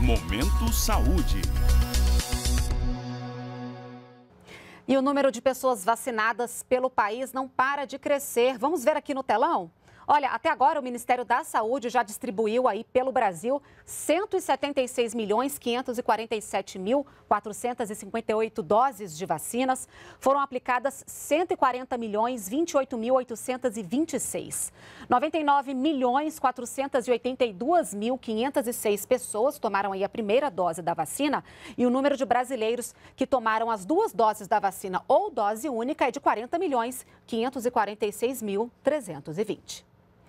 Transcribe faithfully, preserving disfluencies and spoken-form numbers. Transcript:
Momento Saúde. E o número de pessoas vacinadas pelo país não para de crescer. Vamos ver aqui no telão? Olha, até agora o Ministério da Saúde já distribuiu aí pelo Brasil cento e setenta e seis milhões, quinhentos e quarenta e sete mil, quatrocentas e cinquenta e oito doses de vacinas. Foram aplicadas cento e quarenta milhões, vinte e oito mil, oitocentas e vinte e seis. noventa e nove milhões, quatrocentas e oitenta e duas mil, quinhentas e seis pessoas tomaram aí a primeira dose da vacina. E o número de brasileiros que tomaram as duas doses da vacina ou dose única é de quarenta milhões, quinhentos e quarenta e seis mil, trezentos e vinte.